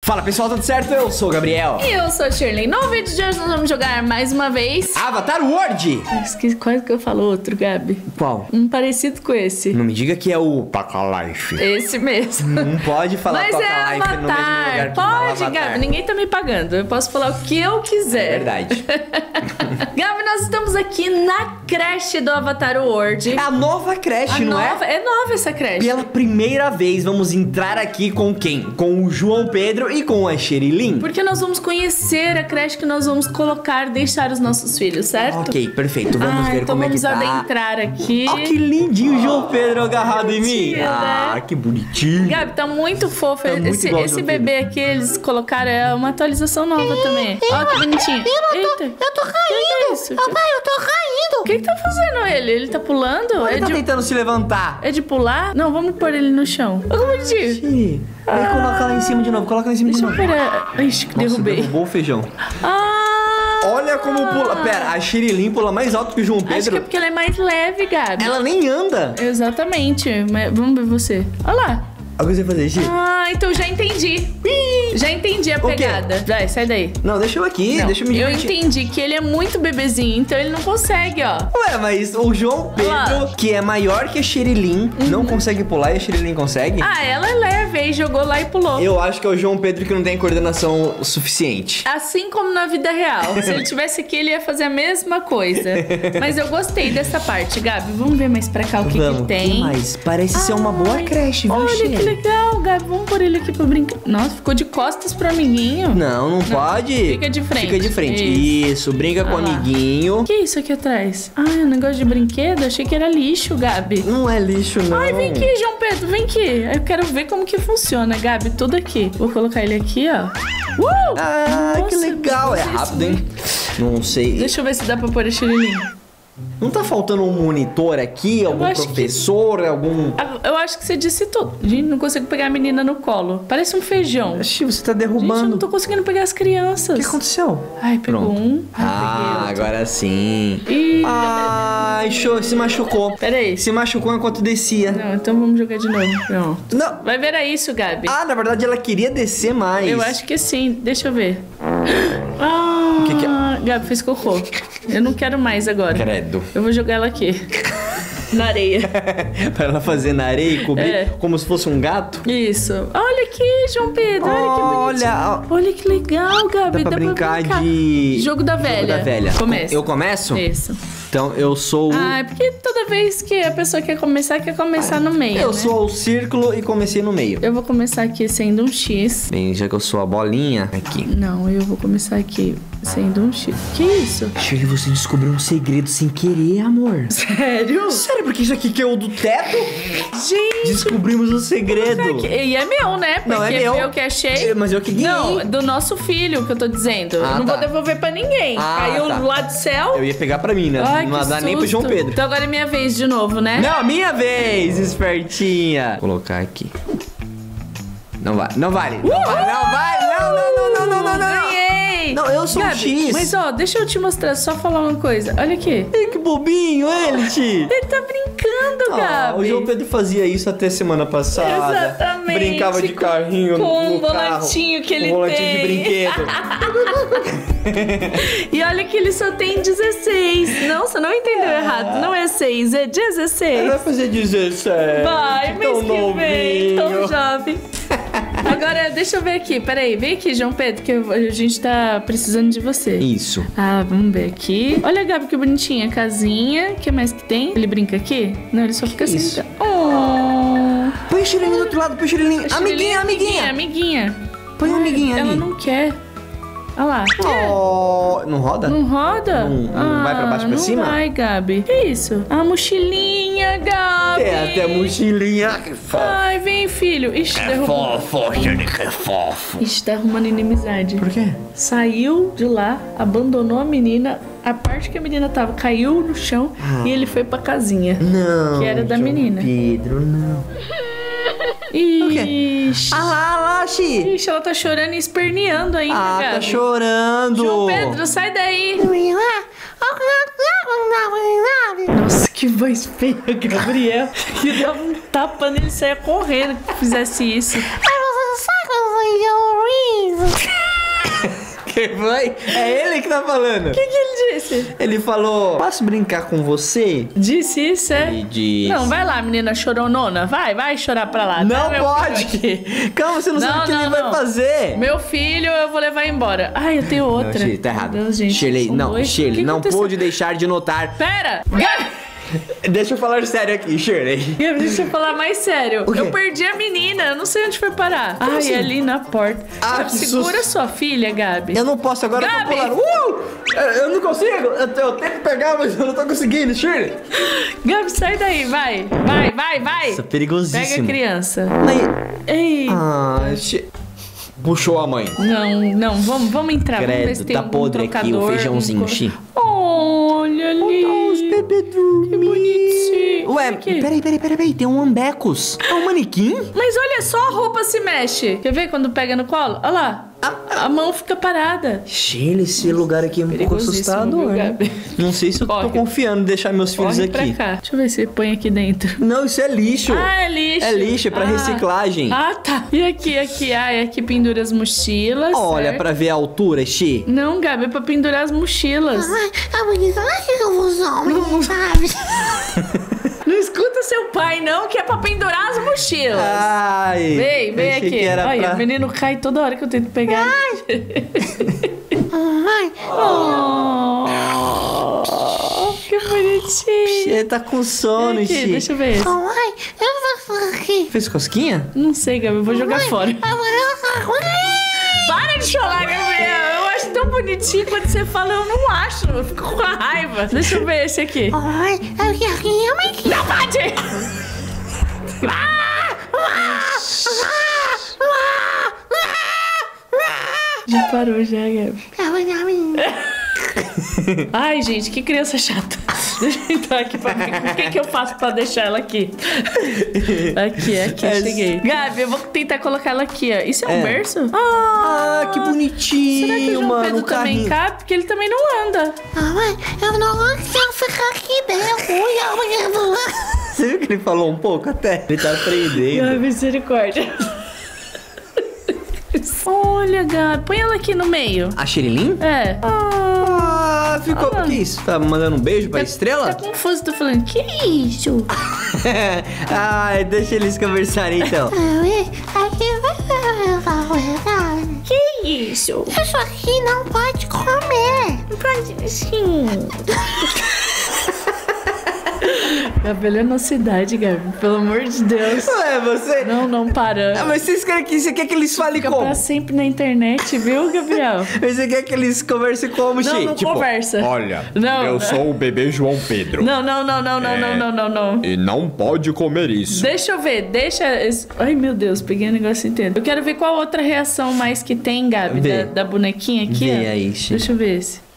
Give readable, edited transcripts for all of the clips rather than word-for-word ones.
Fala pessoal, tudo certo? Eu sou o Gabriel. E eu sou a Shirley. No vídeo de hoje nós vamos jogar mais uma vez Avatar World. Esqueci quase que eu falo outro, Gabi. Qual? Um parecido com esse. Não me diga que é o Life. Esse mesmo. Não pode falar Mas é Life no mesmo lugar Avatar. que Pode, Avatar. Gabi. Ninguém tá me pagando. Eu posso falar o que eu quiser. É verdade. Gabi, nós estamos aqui na creche do Avatar World. É a nova creche, não é? É nova essa creche. Pela primeira vez vamos entrar aqui com quem? Com o João Pedro e com a Sherilyn. Porque nós vamos conhecer a creche que nós vamos colocar, deixar os nossos filhos, certo? Ok, perfeito. Vamos ver então como é que tá. vamos adentrar aqui. Ó, que lindinho o João Pedro agarrado em mim. Bonitinho, Ah, né? que bonitinho. Gabi, tá muito fofo. Tá muito igual ao Esse João bebê aqui, eles colocaram uma atualização nova também. Ó, que bonitinho. Eita. Eu tô Que caindo! é isso? Papai, eu tô caindo! O que tá fazendo ele? Ele tá pulando? Ele tá tentando se levantar. É de pular? Não, vamos pôr ele no chão. Ó, que bonitinho. Ih, aí coloca lá em cima de novo. Coloca lá em cima de Deixa eu novo. pôr. Ixi, Nossa, derrubei. derrubou o feijão. Ah! Olha como pula. Pera, a Sherilyn pula mais alto que o João Acho que é Pedro. porque ela é mais leve, Gabi. Ela nem anda. Exatamente. Mas vamos ver você. Olha lá. Olha o que você vai fazer, Gi. Ah, então já entendi. Já entendi a O quê? pegada. Vai, sai daí. Não, deixa eu aqui. Não, Deixa eu me eu divertir. entendi que ele é muito bebezinho, então ele não consegue, ó. Ué, mas o João Pedro, Olha lá. que é maior que a Sherilyn, não consegue pular e a Sherilyn consegue? Ah, ela é leve, aí jogou lá e pulou. Eu acho que é o João Pedro que não tem coordenação suficiente. Assim como na vida real. Se ele tivesse aqui, ele ia fazer a mesma coisa. Mas eu gostei dessa parte, Gabi. Vamos ver mais pra cá o que Vamos, tem. que mais? Parece ser uma boa Ai, creche, viu, Olha Sherilyn? que legal, Gabi. Vamos pôr ele aqui pra brincar. Nossa, ficou de costas pro amiguinho. Não pode. Fica de frente. Fica de frente. Isso, brinca com o Ah lá. amiguinho. O que é isso aqui atrás? Ah, é um negócio de brinquedo? Achei que era lixo, Gabi. Não é lixo, não. Ai, vem aqui, João Pedro, vem aqui. Eu quero ver como que funciona, Gabi, tudo aqui. Vou colocar ele aqui, ó. Ah, que Nossa, legal. É não sei se rápido, hein? Não sei. Deixa eu ver se dá pra pôr a Sherilyn. Não tá faltando um monitor aqui? Algum acho que- professor? Algum... Eu acho que você disse tudo. Gente, não consigo pegar a menina no colo. Parece um feijão. Ixi, você tá Gente, eu derrubando. não tô conseguindo pegar as crianças. O que aconteceu? Ai, pegou Pronto. um. Ah, Ai, peguei outro. agora sim. Ih, Ai, show, se machucou. Peraí. Se machucou enquanto descia. Não, então vamos jogar de novo. Pronto. Não. Vai ver isso, Gabi. Ah, na verdade ela queria descer mais. Eu acho que sim. Deixa eu ver. Ah, que é? Gabi fez cocô. Eu não quero mais agora. Credo. Eu vou jogar ela aqui. Na areia. Pra ela fazer na areia e cobrir É. como se fosse um gato. Isso. Olha aqui, João Pedro. Olha que bonitinho. Olha, Olha que legal, Gabi. dá pra brincar de... Jogo da velha. Jogo da velha. Começa. Eu começo? Isso. Então eu sou o... Ah, é porque toda vez que a pessoa quer começar no meio, Eu né? sou o círculo e comecei no meio. Eu vou começar aqui sendo um X. Bem, já que eu sou a bolinha, aqui. Não, eu vou começar aqui sendo um X. Que isso? Shirley, você descobriu um segredo sem querer, amor. Sério? Sério, porque isso aqui caiu do teto? Gente, Descobrimos o segredo. e é meu, né? Porque Não, é meu. eu que achei. Mas eu que ganhei. Não, do nosso filho que eu tô dizendo. Ah, eu não tá. vou devolver pra ninguém. Ah, Caiu tá. lá do céu. Eu ia pegar pra mim, né? Ai, não que dá nem pro susto. João Pedro. Então agora é minha vez de novo, né? Não, minha vez, espertinha. Vou colocar aqui. Não vale, não vale. Não vale, não vale. Não. Ganhei! Não, eu sou um Gabi, X. Mas ó, deixa eu te mostrar, só falar uma coisa. Olha aqui. Ih, que bobinho ele, Ti. Ele tá brincando, Gabi. O João Pedro fazia isso até semana passada. Exatamente. Brincava de carrinho Com no um volantinho carro, que ele com um volantinho tem. de brinquedo. E olha que ele só tem 16. Não, você não entendeu errado. Não é 6, é 16. Vai fazer 17. Vai, mês tão que vem, tão novinho. jovem. Agora, deixa eu ver aqui. Peraí, vem aqui, João Pedro, que a gente tá precisando de você. Isso. Ah, vamos ver aqui. Olha, Gabi, que bonitinha. Casinha. O que mais que tem? Ele brinca aqui? Não, ele só fica assim. isso? Oh. Põe o Shirley do outro lado, põe o Shirley. Amiguinha. Amiguinha. Põe a amiguinha ali. Ela não quer. Olha lá. Oh, não roda? Não roda? Não vai pra baixo e pra não cima? Vai, Gabi. Que isso? A mochilinha, Gabi. É, até mochilinha. Que fofo. Ai, vem, filho. Ixi, derrubou. Fofo, Shirley, que fofo. Ixi, tá arrumando inimizade. Por quê? Saiu de lá, abandonou a menina. A parte que a menina tava caiu no chão e ele foi pra casinha. Não. Que era da João menina. Pedro, não. Ixi. Ah lá, Xi. Ixi, ela tá chorando e esperneando ainda, Ah, Gabi. tá chorando. João Pedro, sai daí. Nossa, que voz feia, Gabriel. Que dava um tapa nele e saia correndo que fizesse isso. Ai, você sabe quando eu rio? Você vai? É ele que tá falando. O que ele disse? Ele falou, posso brincar com você? Disse isso, é? Ele disse... Não, vai lá, menina choronona. Vai chorar pra lá. Não Dá meu pode. filho aqui. Calma, você não sabe o que ele vai fazer. Meu filho, eu vou levar embora. Ai, eu tenho outra. Não, Shirley, tá errado. Meu Deus, gente, Shirley, são não, dois. Shirley, Que não aconteceu? pôde deixar de notar. Pera! Gabi! Deixa eu falar sério aqui, Shirley. Gabi, deixa eu falar mais sério. O quê? Eu perdi a menina, eu não sei onde foi parar. Como Ai, assim? ali na porta. Ah, Gabi, que segura susto. sua filha, Gabi. Eu não posso agora, Gabi! eu tô pulando. Eu não consigo. Eu tenho que pegar, mas eu não tô conseguindo, Shirley. Gabi, sai daí, vai. Vai. Isso é perigosíssimo. Pega a criança. Mas... Ei. Ah, puxou a mãe. Não, vamos entrar. Vamos ver Credo, se tem tá algum podre aqui o trocador, feijãozinho, Xi. Olha ali. Os bebês dormindo. Que bonitinho. Ué, Aqui. peraí, tem um ambecos. É um manequim? Mas olha só, a roupa se mexe. Quer ver quando pega no colo? Olha lá. A mão fica parada. Shirley, esse lugar aqui é um pouco Perigosíssimo, assustador, viu, né? Gabi? Não sei se eu tô Corre. confiando em deixar meus filhos Corre aqui. pra cá. Deixa eu ver se põe aqui dentro. Não, isso é lixo. Ah, é lixo. É lixo, é pra reciclagem. Ah, tá. E aqui. Ai, aqui pendura as mochilas. Olha, certo? pra ver a altura, Xi. Não, Gabi, é pra pendurar as mochilas. A bonita, olha que confusão, não sabe? Não escuta seu pai, não, que é pra pendurar as mochilas. Ai. Vem achei aqui. que era Olha, pra... o menino cai toda hora que eu tento pegar. Ai, Oh, que bonitinho. Ele tá com sono, Aqui, Xi. deixa eu ver. ai, eu vou aqui. Fez cosquinha? Não sei, Gabi, eu vou jogar fora. Ai, Para de chorar, Gabriel. Eu acho tão bonitinho quando você fala, eu não acho. Eu fico com raiva. Deixa eu ver esse aqui. eu quero que eu me Não bate! Já parou já, Gabi. Ai, gente, que criança chata. Deixa eu entrar aqui pra ver o que eu faço pra deixar ela aqui. Aqui, cheguei. Gabi, eu vou tentar colocar ela aqui, ó. Isso é um berço? Ah, que bonitinho, Será que o João mano. Pedro o também carrinho. cabe? Porque ele também não anda. eu não quero ficar aqui dentro. Você viu que ele falou um pouco até? Ele tá aprendendo. Ai, misericórdia. Olha, Gabi, põe ela aqui no meio. A Xirilim? É. Ah, ficou... Ah. Que isso? Tá mandando um beijo pra estrela? Tá confuso, tô falando, que isso? Ai, deixa eles conversarem então. Que isso? Isso aqui não pode comer. Não pode sim. Gabi, olha a nossa idade, Gabi. Pelo amor de Deus. Ué, você... Não para. Ah, mas vocês querem que você quer que eles falem Fica como? pra sempre na internet, viu, Gabriel? Mas você quer que eles conversem como, Xi? Não conversa. Olha, Não, eu não. sou o bebê João Pedro. Não. E não pode comer isso. Deixa eu ver, Ai, meu Deus, peguei o negócio inteiro. Eu quero ver qual outra reação mais que tem, Gabi, Vê. da bonequinha aqui. Vê ó. aí, Xi. Deixa eu ver esse.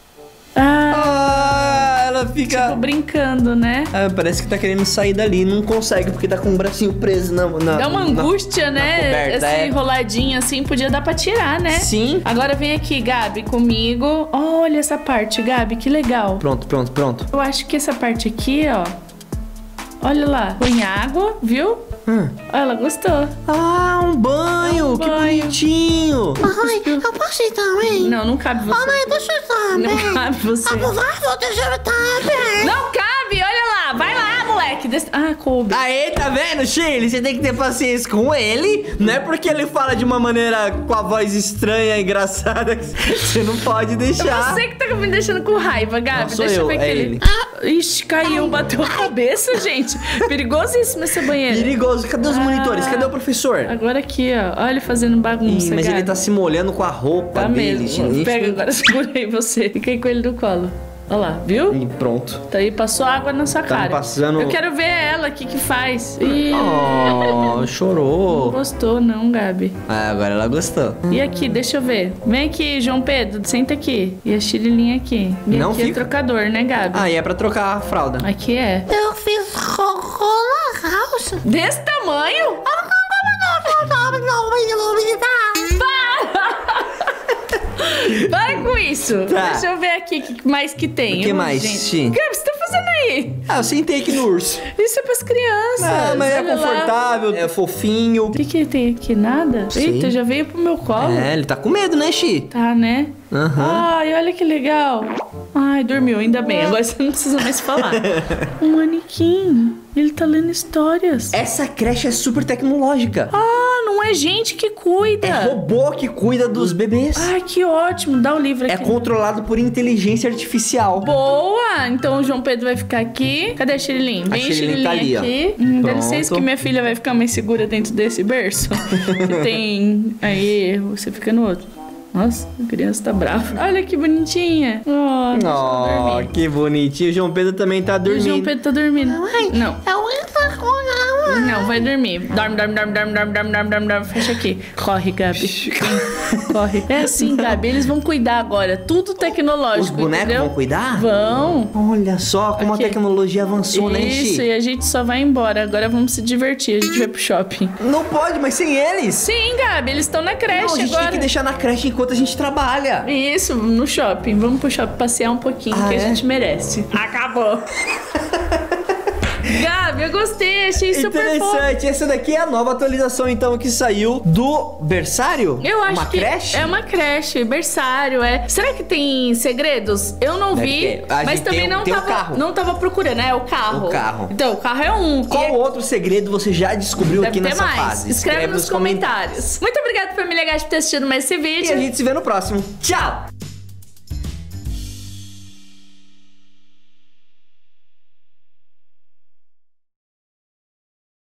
Ah, Ela fica... tô brincando, né? Ah, parece que tá querendo sair dali. Não consegue, porque tá com o bracinho preso na... Dá uma angústia, né? coberta, Esse é. enroladinho assim, podia dar pra tirar, né? Sim. Agora vem aqui, Gabi, comigo. Olha essa parte, Gabi, que legal. Pronto. Eu acho que essa parte aqui, ó. Olha lá. Põe água, viu? Ela gostou. Ah, um banho. É um Que banho. bonitinho. Mãe, eu posso ir também? Não cabe você. Mãe, deixa eu também. Não cabe você. Por favor, deixa eu também. Não cabe, olha lá. Vai lá, moleque. Ah, coube. Aí, tá vendo, Shirley? Você tem que ter paciência com ele. Não é porque ele fala de uma maneira com a voz estranha, engraçada, que você não pode deixar. Você que tá me deixando com raiva, Gabi. Não sou Deixa eu eu, ver é que ele. ele. Ixi, caiu, bateu a cabeça, gente. Perigosíssimo esse banheiro. Perigoso. Cadê os monitores? Cadê o professor? Agora aqui, ó. Olha ele fazendo bagunça, Ih, mas Gabi. ele tá se molhando com a roupa Tá dele, mesmo. gente. Pega agora, segura aí você. Fica aí com ele no colo. Olha lá, viu? E pronto. Tá aí, passou água na sua cara. passando- Eu quero ver ela, o que faz. Ih, Oh, não chorou. gostou não, Gabi. Ah, agora ela gostou. E aqui, deixa eu ver. Vem aqui, João Pedro, senta aqui. E a Xirilinha aqui. E Não aqui é fica. trocador, né, Gabi? Ah, e é pra trocar a fralda. Aqui é. Eu fiz cocô na calça. Desse tamanho? Para com isso. Tá. Deixa eu ver aqui o que mais que tem. O que mais, Xi? Gabi, você tá fazendo fazendo aí? Ah, eu sentei aqui no urso. Isso é pras crianças. Ah, mas é olha lá. confortável, é fofinho. O que tem aqui? Nada? Sim. Eita, já veio pro meu colo. É, ele tá com medo, né, Xi? Tá, né? Aham. Ai, olha que legal. Ai, dormiu, ainda bem. Agora você não precisa mais falar. Um manequim. Ele tá lendo histórias. Essa creche é super tecnológica. Ah, não é gente que cuida. É robô que cuida dos bebês. Ai, que ótimo. Dá o livro É aqui. controlado por inteligência artificial. Boa! Então o João Pedro vai ficar aqui. Cadê a Xirilim? Vem a Xirilim tá ali, ó. aqui. Dá Pronto. licença que minha filha vai ficar mais segura dentro desse berço. Que tem... Aí, você fica no outro. Nossa, a criança tá brava. Olha que bonitinha. Oh, deixa ela dormir. Que bonitinho. O João Pedro também tá O dormindo. João Pedro tá dormindo. Não. Eu Não, vai dormir. Dorme, dorme, dorme, dorme, dorme, dorme, dorme, dorme, dorme. Fecha aqui. Corre, Gabi. Corre. É assim, Gabi. Eles vão cuidar agora. Tudo tecnológico, Os bonecos entendeu? vão cuidar? Vão. Olha só como Aqui. a tecnologia avançou, né, Isso, Xi? e a gente só vai embora. Agora vamos se divertir. A gente vai pro shopping. Não pode, mas sem eles. Sim, Gabi, eles estão na creche Não, a gente agora. tem que deixar na creche enquanto a gente trabalha. Isso, no shopping. Vamos pro shopping passear um pouquinho, Ah, que é? a gente merece. Acabou. Gabi, eu gostei, achei super fofo. Interessante. Essa daqui é a nova atualização, então, que saiu do berçário? Eu acho uma que creche? é uma creche, berçário, é. Será que tem segredos? Eu não Deve vi, ter. A mas gente também tem o carro. não tava procurando, é o carro. O carro. Então, o carro é um. Qual E é- outro segredo você já descobriu Deve aqui ter nessa mais. fase? Escreve nos comentários. Muito obrigada, família Gato, por ter assistido mais esse vídeo. E a gente se vê no próximo. Tchau!